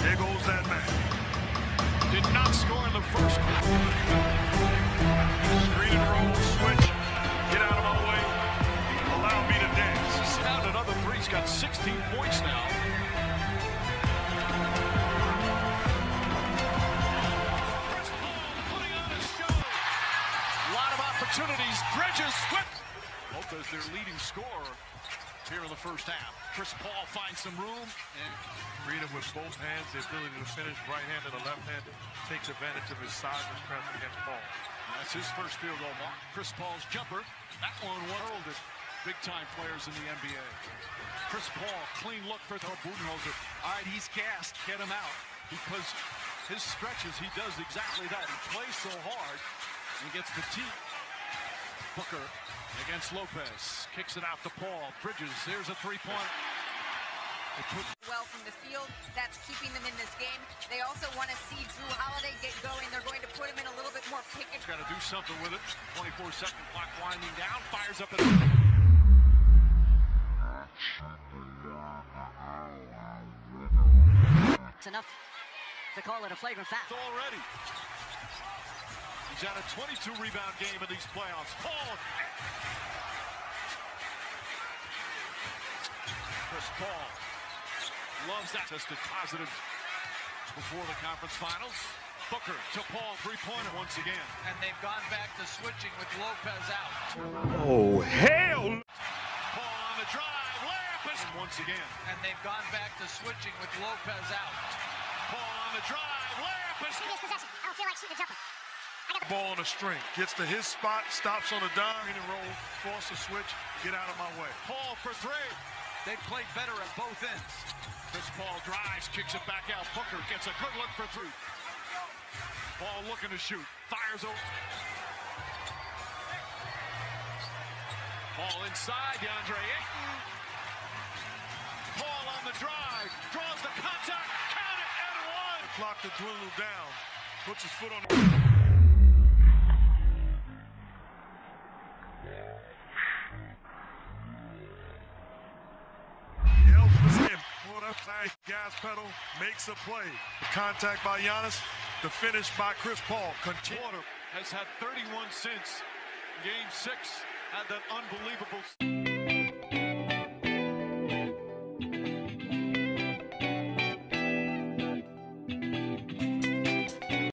There goes that man. Did not score in the first quarter. Screen and roll, switch. Get out of my way. Allow me to dance. He's down another three. He's got 16 points now. Chris Paul putting on a show. A lot of opportunities. Bridges. Lopez, their leading scorer here in the first half. Chris Paul finds some room. And Freedom with both hands, the ability to finish right-handed or left-handed, takes advantage of his size and strength against Paul. And that's his first field goal mark. Chris Paul's jumper. That one heralded big-time players in the NBA. Chris Paul, clean look for Budenholzer. All right, he's gassed. Get him out. Because his stretches, he does exactly that. He plays so hard and gets fatigued. Booker against Lopez. Kicks it out to Paul. Bridges, here's a three-point. Well from the field, that's keeping them in this game. They also want to see Jrue Holiday get going. They're going to put him in a little bit more pick and got to do something with it. 24-second clock winding down. Fires up. It's enough to call it a flagrant foul. Already. He's had a 22 rebound game in these playoffs. Paul. Chris Paul loves that. Tested positive before the conference finals. Booker to Paul, three-pointer once again. And they've gone back to switching with Lopez out. Oh, hell! Paul on the drive, layup is once again. And they've gone back to switching with Lopez out. Paul on the drive, layup is possession. I don't feel like shooting a jumper. Ball on a string. Gets to his spot, stops on a dime, and roll, force a switch, get out of my way. Paul for three. They played better at both ends. Chris Paul drives, kicks it back out. Booker gets a good look for three. Paul looking to shoot. Fires over. Paul inside. DeAndre Ayton. Paul on the drive. Draws the contact. Count it and one. The clock to dwindle down. Puts his foot on the... Gas pedal makes a play. The contact by Giannis, the finish by Chris Paul. Porter has had 31 since Game 6. Had that unbelievable...